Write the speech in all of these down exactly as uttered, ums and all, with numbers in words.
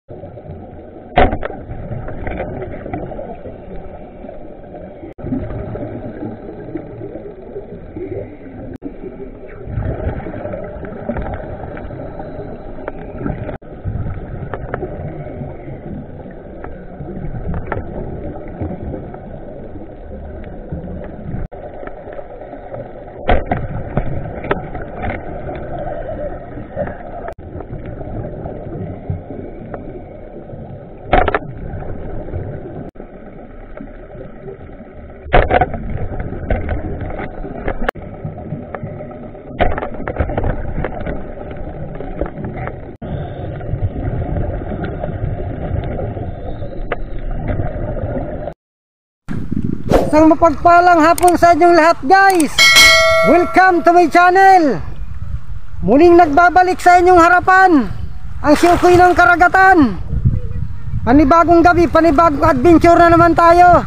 Isang mapagpalang hapon sa inyong lahat, guys. Welcome to my channel. Muling nagbabalik sa inyong harapan ang Syukoy ng Karagatan. Panibagong gabi, panibagong adventure na naman tayo.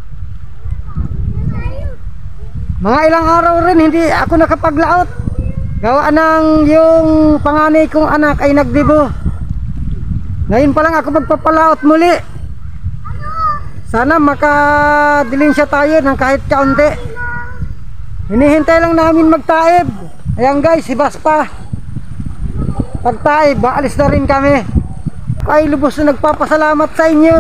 Mga ilang araw rin hindi ako nakapaglaot. Gawa ng yung panganay kong anak ay nagdibo. Ngayon pa lang ako magpapalaot muli. Sana makadilinsya tayo ng kahit kaunti. Hinihintay lang namin magtaib. Ayan guys, si Baspa. Pagtaib, baalis na rin kami. Ay lubos na nagpapasalamat sa inyo.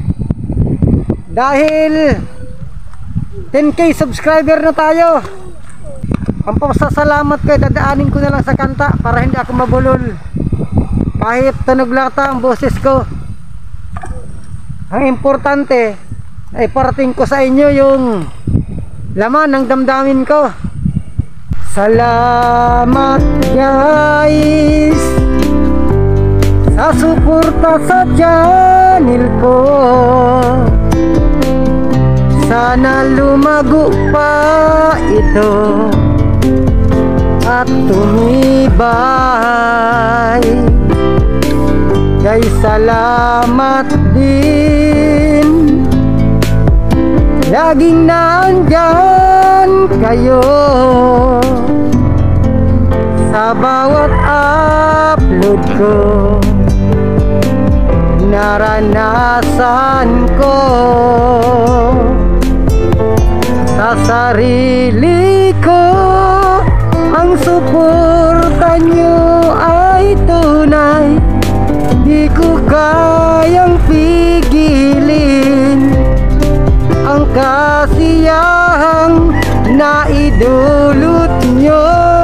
Dahil ten K subscriber na tayo. Ang pasasalamat ko, dadaanin ko na lang sa kanta para hindi ako mabulol. Kahit tunog lata ang boses ko. Ang importante ay parating ko sa inyo yung laman ng damdamin ko. Salamat guys sa suporta sa channel ko. Sana lumago pa ito at tumibay. Guys, salamat din. Laging nandyan kayo sa bawat upload ko. Naranasan ko sa sarili ko. Ang suporta nyo ay tunay. Di ko kayang pigilin ang kasiyahang naidulot nyo.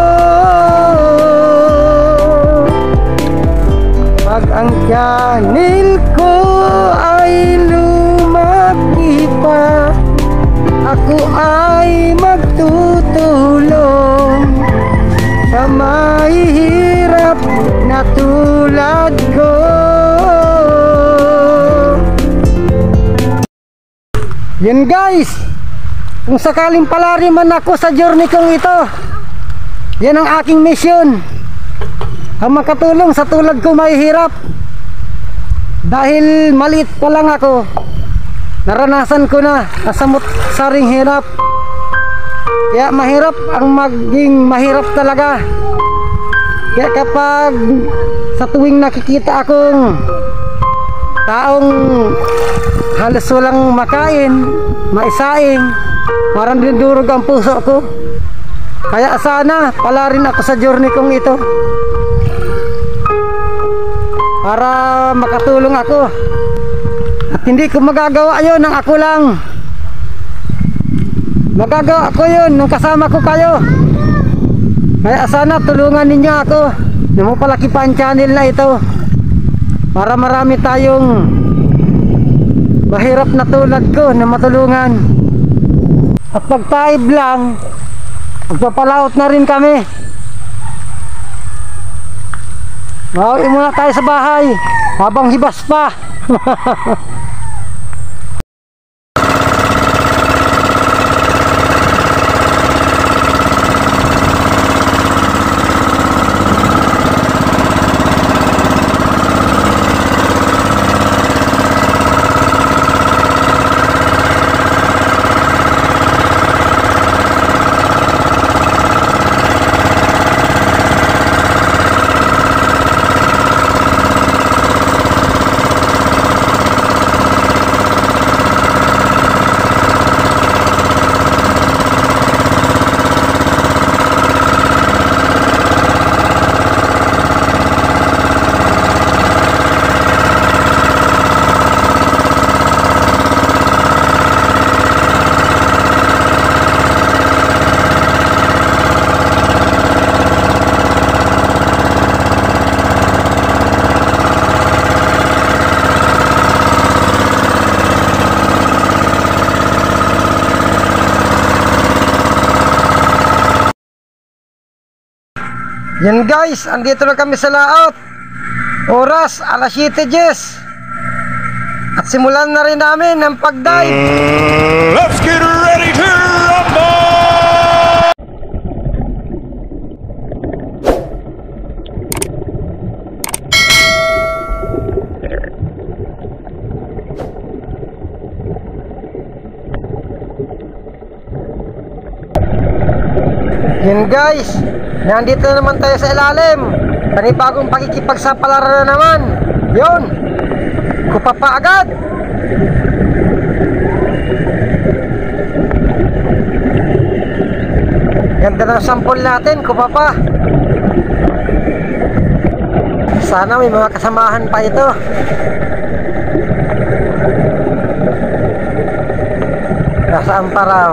Pag ang channel ko ay lumaki pa, ako ay magtutulong sa mahihirap na tulad ko. Yan guys, kung sakaling palari man ako sa journey kong ito, yan ang aking mission, ang makatulong sa tulad ko mahihirap. Dahil maliit pa lang ako, naranasan ko na nasamot saring hirap. Kaya mahirap ang maging mahirap talaga. Kaya kapag sa tuwing nakikita akong taong halos walang makain, maisaing, parang dinudurog ang puso ko. Kaya sana pala rin ako sa journey kong ito para makatulong ako. At hindi ko magagawa yun ng ako lang. Magagawa ko yun nung kasama ko kayo. Kaya sana tulungan ninyo ako na mapalaki pa ang channel na ito para marami tayong mahirap na tulad ko na matulungan. At pagtaib lang, magpapalaot na rin kami. Mauwi muna tayo sa bahay habang hibas pa. Yan guys, andito na kami sa laot. Oras, alas siyete Jess. At simulan na rin namin ang pagdive. Uh, let's get ready to rumble! Yan guys, nandito na naman tayo sa ilalim. Panibagong pakikipagsapalaran na naman. Yun, kupa pa agad. Ganda ng sampol natin, kupa pa. Sana may mga kasamahan pa ito. Nasaan pa raw?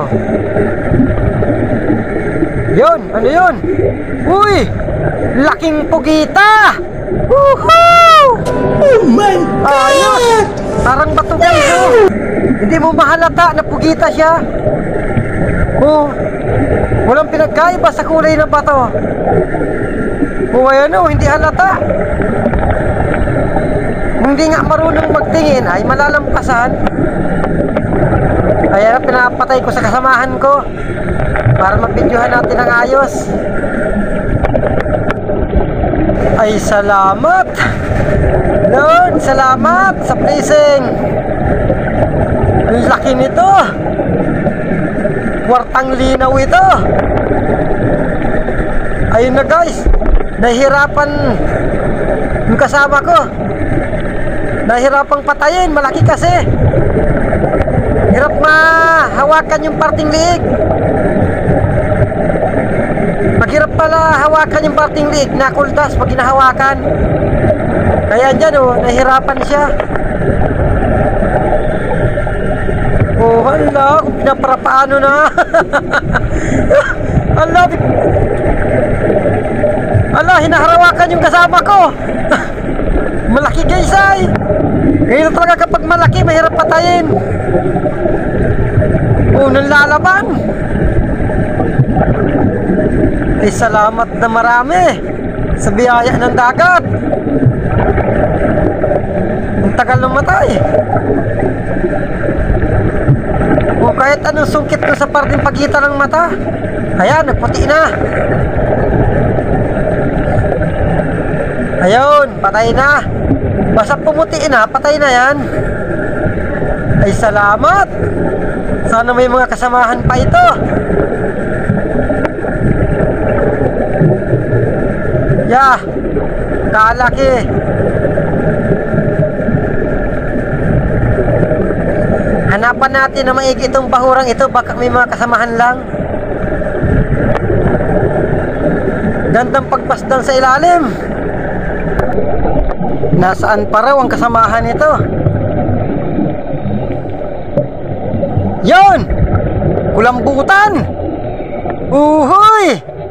Yun, ano yun? Uy, laking pugita! Woohoo! Oh my God! Ayos! Parang bato guys, oh. Hindi mo mahalata na pugita siya. Oh, walang pinagkaiba sa kulay ng bato. Oh, ayan oh, hindi halata. Kung hindi nga marunong magtingin ay malalampasan. Kaya pinapatay ko sa kasamahan ko para mabidyohan natin ang ayos. Ay salamat Lord, salamat sa blessing. Ang laki nito. Kwartang linaw ito. Ayun na guys, nahihirapan yung kasama ko. Nahihirapang patayin, malaki kasi. Hirap mahawakan yung parting liig. Maghirap pala hawakan yung parting liig, nakultas pag ginahawakan. Kaya dyan oh, nahirapan siya. Oh hala, kung pinaparapaano na. Hala, hala, hinaharawakan yung kasama ko. Malaki guys ay. Ngayon talaga kapag malaki, mahirap patayin. Oh, nalalaban. Ay salamat na marami sa biyaya ng dagat. Ang tagal ng matay. O kahit anong sungkit doon sa parting pagitan ng mata. Ayan, nagputi na. Ayun, patay na. Basta pumuti na, patay na yan. Ay salamat. Sana may mga kasamahan pa ito. Yeah, kalaki. Hanapan natin na maigi itong bahurang ito. Baka may mga kasamahan lang. Gandang pagpasdan sa ilalim. Nasaan pa raw ang kasamahan ito? Yon! Kulambutan! Uhoy!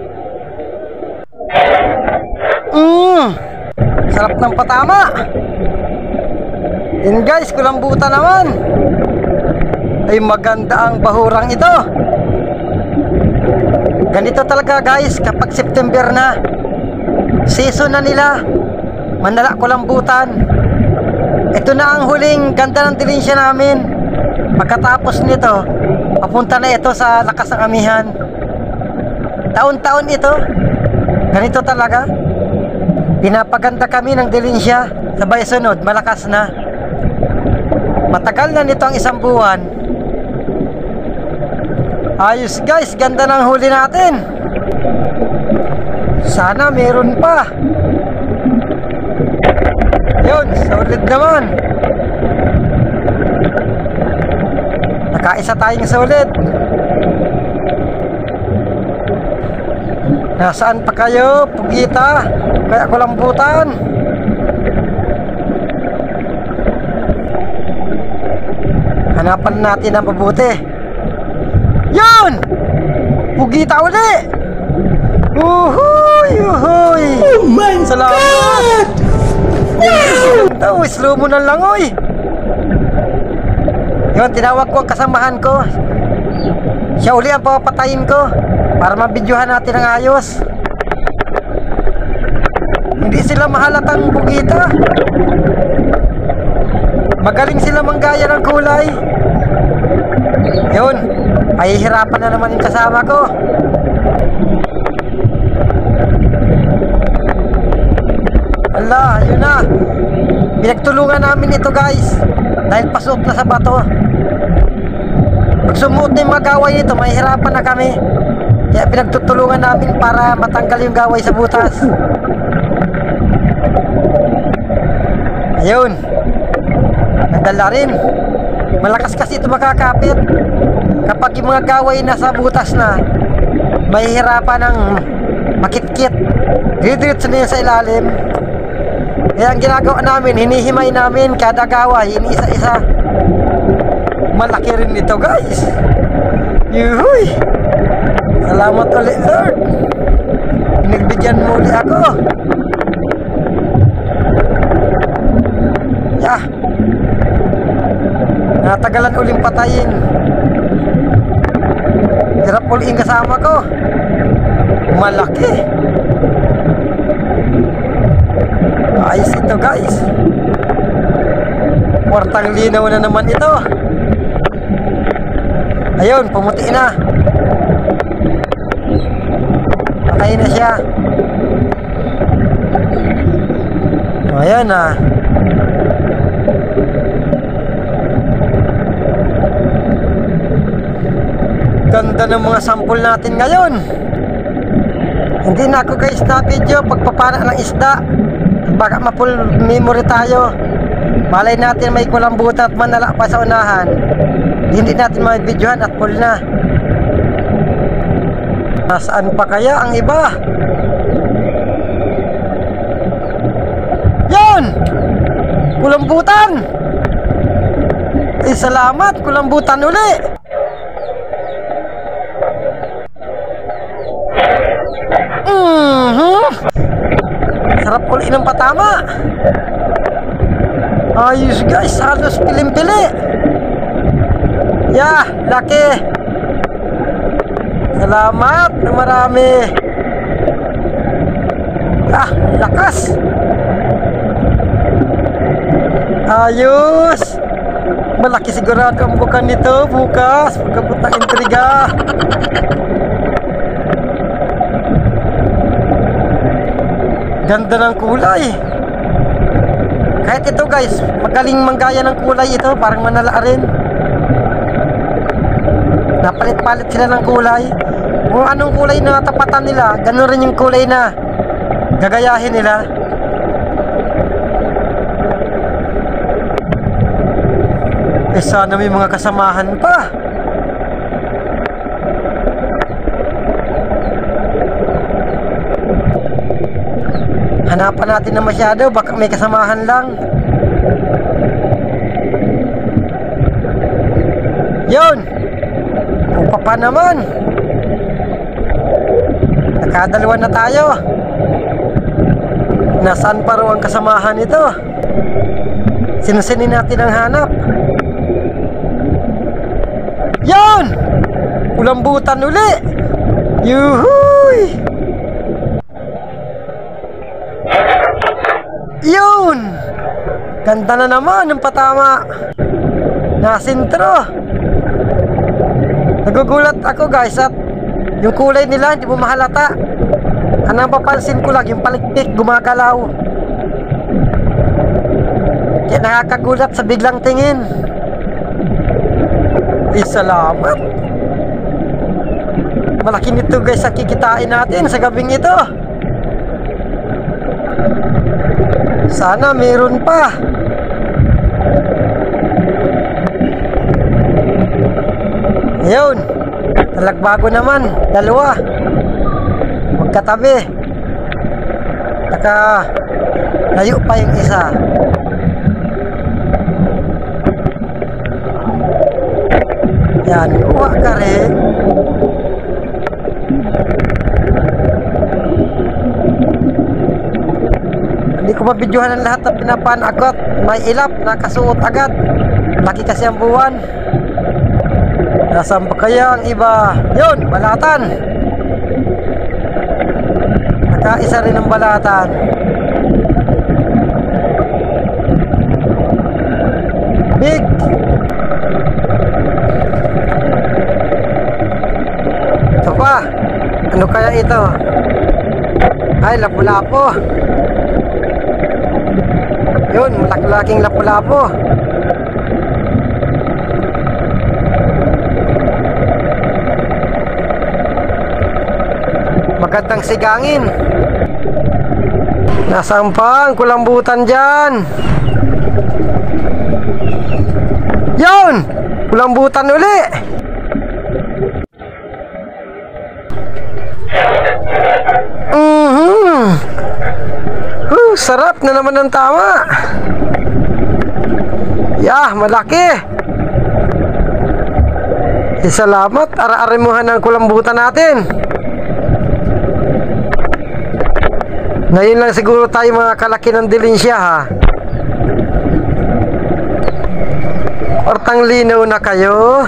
Mmm! Sarap ng patama! Yan guys, kulambutan naman! Ay maganda ang bahurang ito. Ganito talaga guys kapag September na. Season na nila. Manala kulambutan. Ito na ang huling ganda ng dilinsya namin. Pagkatapos nito, papunta na ito sa lakas ng amihan. Taon-taon ito. Ganito talaga. Pinapaganda kami ng dilinsya. Sabay sunod, malakas na. Matagal na nito ang isang buwan. Ayos guys, ganda ng huli natin. Sana meron pa. Yun, solid naman. Nakaisa tayong solid. Nasaan pa kayo, pugita? Kaya kulambutan. Hanapan natin ang mabuti. Yun! Pugita uli! Uhuy! Uhuy! Oh my Salamat! God! Wow! Slow mo na lang, oy! Yun, tinawag ko ang kasamahan ko. Siya uli ang papatayin ko para mabidyohan natin ang ayos. Hindi sila mahalatang bugita. Magaling sila manggaya ng kulay. Yun, pahihirapan na naman yung kasama ko. Ala, yun na. Pinagtulungan namin ito guys, dahil pasok na sa bato. Pag sumuot na yung mga gaway nito, mahihirapan na kami. Kaya pinagtutulungan namin para matanggal yung gaway sa butas. Ayun, nadala rin. Malakas kasi ito makakapit. Kapag yung mga gaway nasa butas na, mahihirapan ng makitkit. Didiritso na yun sa ilalim. Kaya ang ginagawa namin, hinihimay namin kada gaway, inisa-isa. Malaki rin ito guys. Yuhuy! Salamat ulit Lord. Pinagbigyan mo ulit ako. Yah, natagalan uling patayin. Hirap uling kasama ko. Malaki. Ayos ito guys. Kwartang linaw na naman ito. Ayun, pumuti na. Patay na siya. Ayan na. Ganda ng mga sample natin ngayon. Hindi na ako guys na video pagpapana ng isda. Baka ma-full memory tayo. Malay natin may kulambutan at manala pa sa unahan. Hindi natin ma-videohan at full na. Nasaan pa kaya ang iba? Yun! Kulambutan! Ay salamat, kulambutan uli. Mm-hmm. Sarap uli ng patama. Ayos guys, halos pilim-pili. Yah, laki. Salamat na marami. Ah, lakas. Ayos. Malaki sigurado ang bukan nito bukas. Pagkabutang intriga. Ganda ng kulay. Kahit ito guys, magaling manggaya ng kulay ito. Parang manala rin. Napalit-palit sila ng kulay. Kung anong kulay na tapatan nila, gano'n rin yung kulay na gagayahin nila. Eh sana may mga kasamahan pa. Hanapan natin na masyado, baka may kasamahan lang. Yun! Upa pa naman. Nakadalawa na tayo. Nasaan pa raw ang kasamahan nito? Sinusinin natin ang hanap. Yun! Kulambutan uli. Yuhuy! Yun! Ganda na naman ng patama. Nasintro. Nagugulat ako guys at yung kulay nila hindi mo mahalata. Anong papansin ko lang yung palikpik gumagalaw. Kaya nakakagulat sa biglang tingin. Ay salamat. Malaki nito guys ang kikitain natin sa gabing ito. Sana meron pa. Ayun, talagbago naman, dalawa. Magkatabi. Taka layo pa yung isa. Yan, kuha ka rin. Hindi ko mabidyohan ang lahat ng pinapanakot. May ilap, nakasuot agad. Laki kasi ang buwan. Nasaan pa kaya ang iba? Yun, balatan. Nakaisa rin ang balatan. Big. Ito pa. Ano kaya ito? Ay, lapu-lapo. Yun, malaki-laking lapu-lapo. Magandang sigangin. Nasaan pa ang kulambutan dyan? Yun! Kulambutan uli! Mm-hmm. Uh, sarap na naman ng tama. Yah, malaki. Eh, salamat, ara-arimuhan ng kulambutan natin. Ngayon lang siguro tayo mga kalaki ng Dilensya, ha. Ortang linaw na kayo.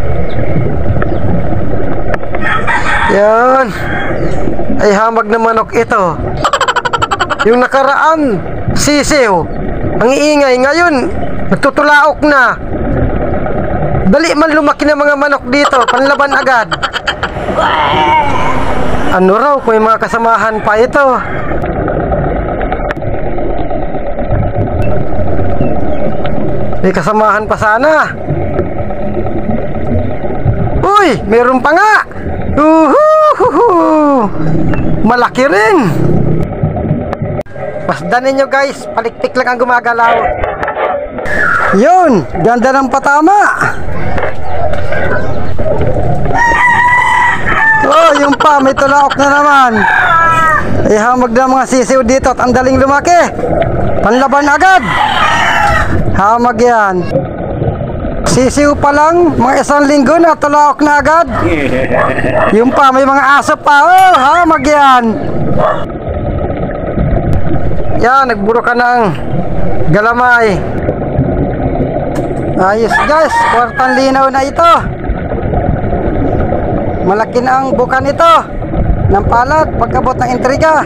Yan. Ay, hamag na manok ito. Yung nakaraan, sisiw. Ang iingay ngayon, nagtutulaok na. Dali man lumaki na mga manok dito, panlaban agad. Ano raw kung may mga kasamahan pa ito? May kasamahan pa sana. Uy, meron pa nga. Uhuhuhu. Malaki rin. Pasdanin nyo guys, palikpik lang ang gumagalaw. Yun, ganda ng patama. Oh, yung pa, may tulaok na naman. Ay, hamag na mga sisiw dito at ang daling lumaki. Panlaban agad. Hamag yan. Sisiw pa lang, mga isang linggo na tulaok na agad. Yung pa, may mga aso pa. Oh, hamag yan. Yan, nagburo ka ng galamay. Ayos guys, kwartang linaw na ito. Malaki na ang buka nito ng palad pagkabot ng intriga.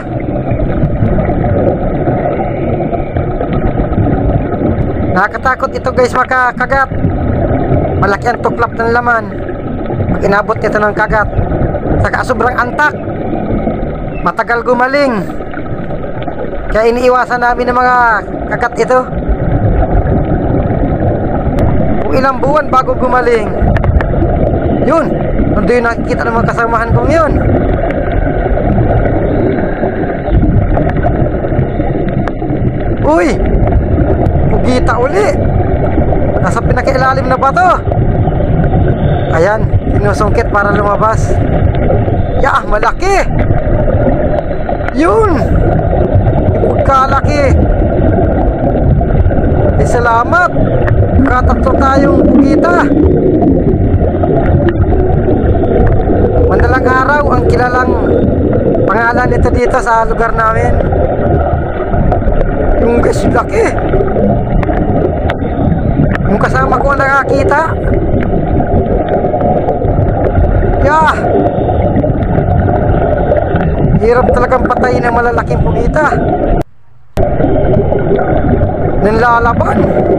Nakakatakot ito guys makakagat. Malaki ang tuklap ng laman pag inabot nito ng kagat. Saka sobrang antak, matagal gumaling. Kaya iniiwasan namin ng mga kagat ito. Kung ilang buwan bago gumaling. Yun, nando yung nakikita ng mga kasamahan kong yun. Uy, pugita uli. Nasa pinakailalim na bato. Ayan, sinusungkit para lumabas. Yah, malaki. Yun, pagkalaki. Di salamat, katatlo tayong pugita. Madalang araw ang kilalang pangalan nito dito sa lugar namin. Yung guys, laki. Yung kasama ko nakakita. Yah, hirap talagang patayin ng malalaking pugita. Nanlalaban.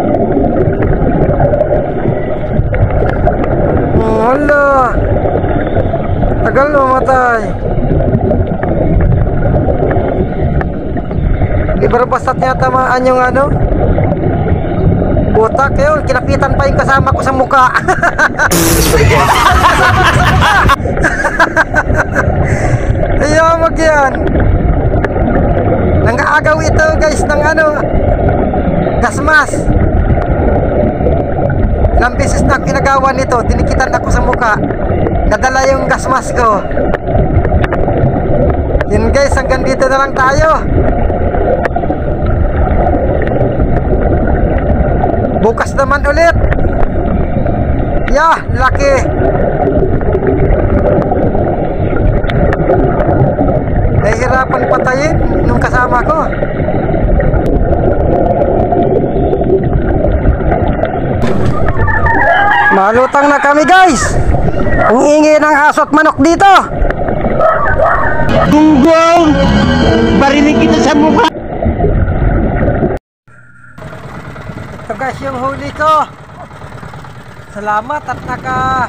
Hmm, hala, tagal mamatay. Di ba bastat niya tamaan yung ano? Butak yun, kinapitan pa yung kasama ko sa mukha. Ayaw mag yan. Nangaagaw ito guys ng ano, gasmas. Ilang beses na kinagawan nito, dinikitan ako sa mukha. Nadala yung gasmas ko. Yun guys, hanggang dito na lang tayo. Bukas naman ulit. Yah, laki. Nahihirapan patayin nung kasama ko. Malutang na kami guys. Ang ingay ng aso at manok dito. Gunggong, barinig kita sa mukha. guys yung huli ko. Salamat at naka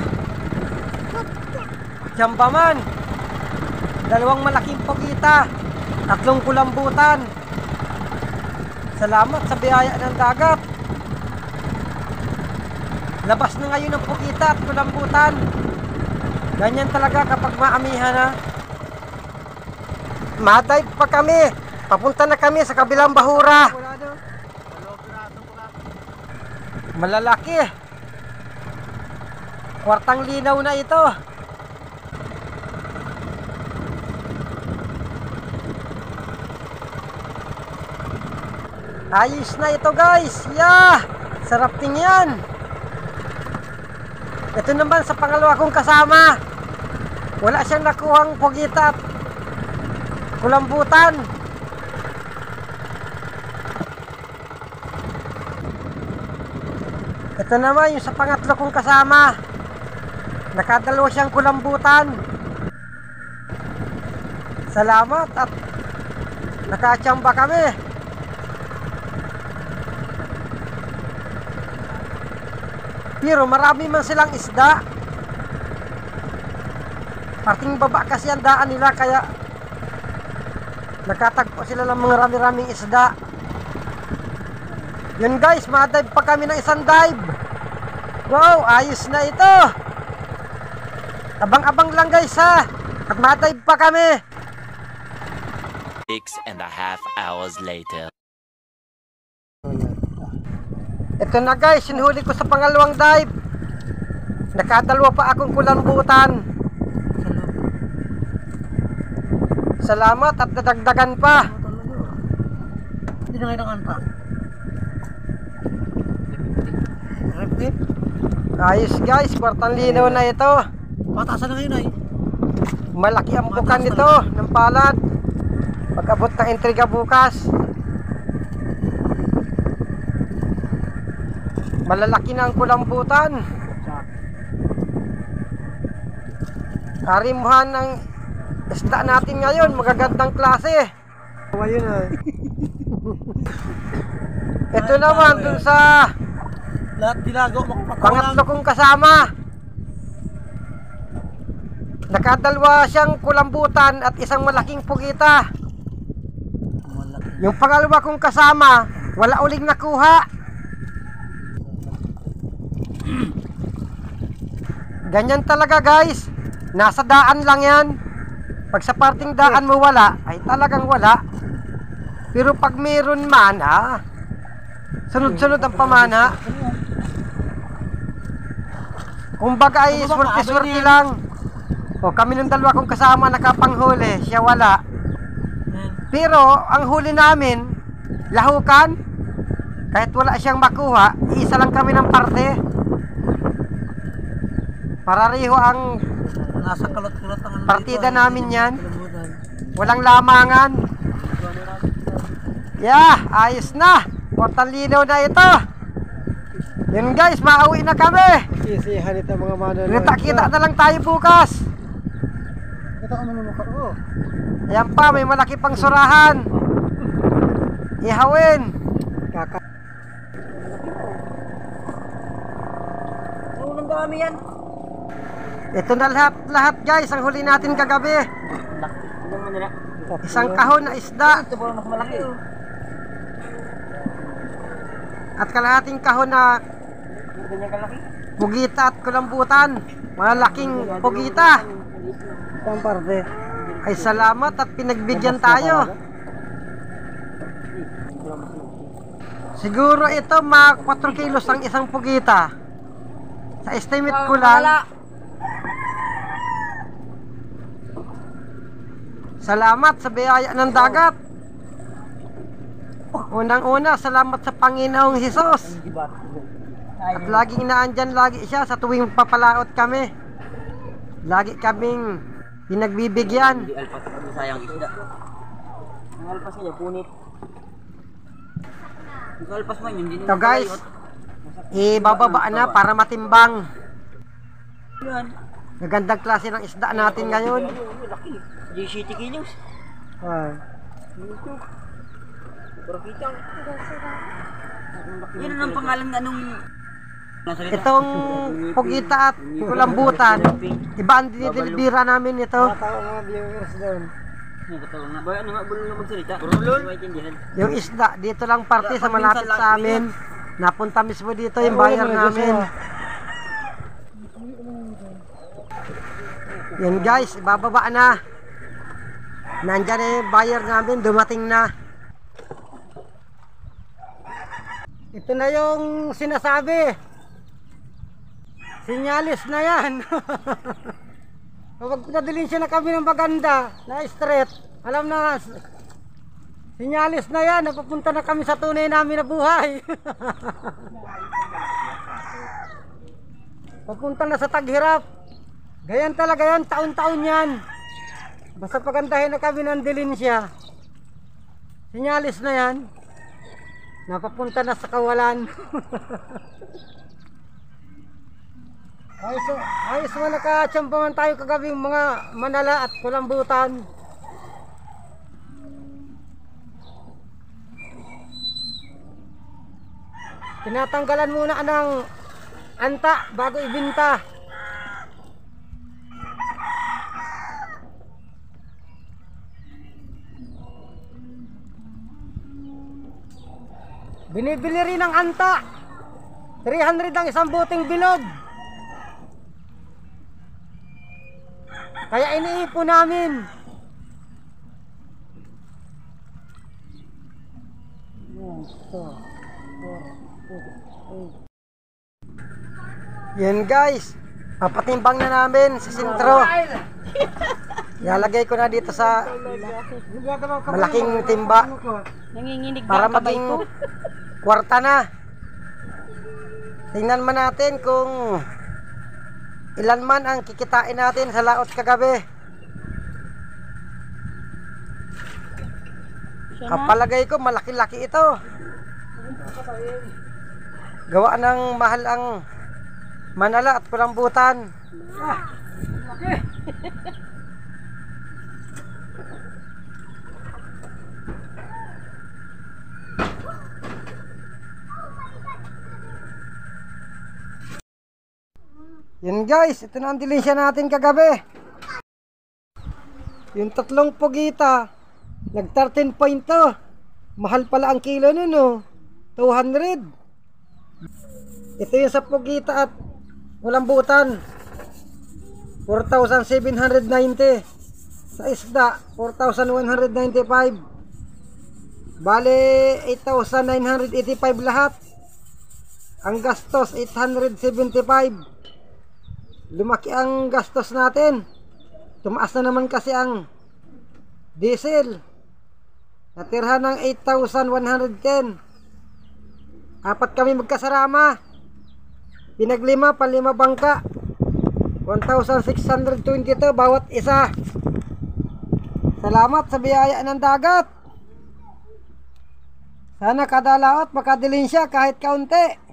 jambaman. Dalawang malaking pugita, tatlong kulambutan. Salamat sa biyaya ng dagat. Labas na ngayon ang pugita at kulambutan. Ganyan talaga kapag maamihan na. Madive pa kami. Papunta na kami sa kabilang bahura. Malalaki. Kwartang linaw na ito. Ayos na ito guys. Yeah! Sarap tingnan. Ito naman sa pangalawa kong kasama. Wala siyang nakuhang pugita at kulambutan. Ito naman yung sa pangatlo kong kasama. Nakadalawa siyang kulambutan. Salamat at nakachamba kami. Pero marami man silang isda. Parting baba kasi ang daan nila kaya nakatagpo sila ng mga rami-raming isda. Yun guys, madive pa kami ng isang dive. Wow, ayos na ito. Abang-abang lang guys ha. At madive pa kami. Six and a half hours later. Ito na guys, sinhuli ko sa pangalawang dive. Nakadalawa pa akong kulambutan. Salamat at nadagdagan pa. Hindi na ngayon pa. Ayos guys, kwartang linaw na ito. Patasan na ngayon ay. Malaki ang bukan nito ng palad. Pag-abot ng intriga bukas. Malalaki na ang kulambutan. Harimuhan ng isda natin ngayon, magagandang klase. Ayun ay. Ito naman dun sa Lahat dilago, makapakaw pangatlo kong kasama. Nakadalwa siyang kulambutan at isang malaking pugita. Yung pangalawa kong kasama, wala uling nakuha. Ganyan talaga guys. Nasa daan lang yan. Pag sa parting daan mo wala, ay talagang wala. Pero pag meron man, ah, sunod-sunod ang pamana. Kumbaga ay swerte-swerte lang. O kami ng dalawa kong kasama nakapanghuli, siya wala. Pero ang huli namin, lahukan. Kahit wala siyang makuha, isa lang kami ng parte. Parariho ang nasa kalot-kalot ang partida namin yan. Walang lamangan. Yeah, ayos na. Portal linaw na ito. Yun guys, mauwi na kami. Sisihan ito mga manonood. Kita-kita na lang tayo bukas. Ito ka manumukha ko. Ayan pa, may malaki pang surahan. Ihawin. Kaka. Unang dami yan. Ito na lahat-lahat guys, ang huli natin kagabi. Isang kahon na isda. Ito ba mas malaki oh. At kalahating kahon na Ganyan kalaki. pugita at kulambutan. Malaking pugita. Isang parte. Ay salamat at pinagbigyan tayo. Siguro ito mga four kilos ang isang pugita. Sa estimate ko lang. Salamat sa biyaya ng dagat. Unang-una, salamat sa Panginoong Hesus. At laging naandyan lagi siya sa tuwing papalaot kami. Lagi kaming pinagbibigyan. Hindi alpas kami sayang isda. Ang alpas niya punit. Ang alpas man yun. So guys, ibababa na para matimbang. Yan. Magandang klase ng isda natin ngayon. Laki. G C T kilos. Ah. Pero kita. Yun ang pangalan nga nung... Itong Pugita at Kulambutan, iba ang dinidilibira namin ito. Ano ba? Ano nga? Bulong na magsalita? Bulong? Yung isda, dito lang parte sa malapit sa amin. Napunta mismo dito yung buyer namin. Yan guys, ibababa na. Nandyan na yung buyer namin, dumating na. Ito na yung sinasabi. Sinyalis na yan. Kapag pinadalhin siya na kami ng maganda, na straight, alam na, sinyalis na yan, napupunta na kami sa tunay namin na buhay. Papunta na sa taghirap. Ganyan talaga yan, taon-taon yan. Basta pagandahin na kami ng dilensya, sinyalis na yan, napapunta na sa kawalan. Ayos, ayos mo nakatsampangan tayo kagabing mga Manala at Kulambutan. Tinatanggalan muna ng anta bago ibinta. Binibili rin ng anta. three hundred ang isang buting bilog. Kaya iniipon namin. Yan guys, papatimbang na namin sa sentro. Ilalagay ko na dito sa malaking timba Nanginginig para maging kwarta na. Tingnan man natin kung ilan man ang kikitain natin sa laot kagabi. Kapalagay ko malaki-laki ito. Gawa ng mahal ang Manala at Kulambutan. Ah, laki. Yan guys, ito na ang dilensya natin kagabi. Yung tatlong Pugita, nag thirteen point to. Mahal pala ang kilo nun, no? two hundred. Ito yung sa Pugita at Kulambutan, four thousand seven hundred ninety. Sa isda, four thousand one hundred ninety-five. Bale, eight thousand nine hundred eighty-five lahat. Ang gastos, eight hundred seventy-five. Lumaki ang gastos natin. Tumaas na naman kasi ang diesel. Natirhan ng eight thousand one hundred ten. Apat kami magkasarama. Pinaglima, palima bangka. one thousand six hundred twenty-two bawat isa. Salamat sa biyaya ng dagat. Sana kada laot makadilin siya kahit kaunti.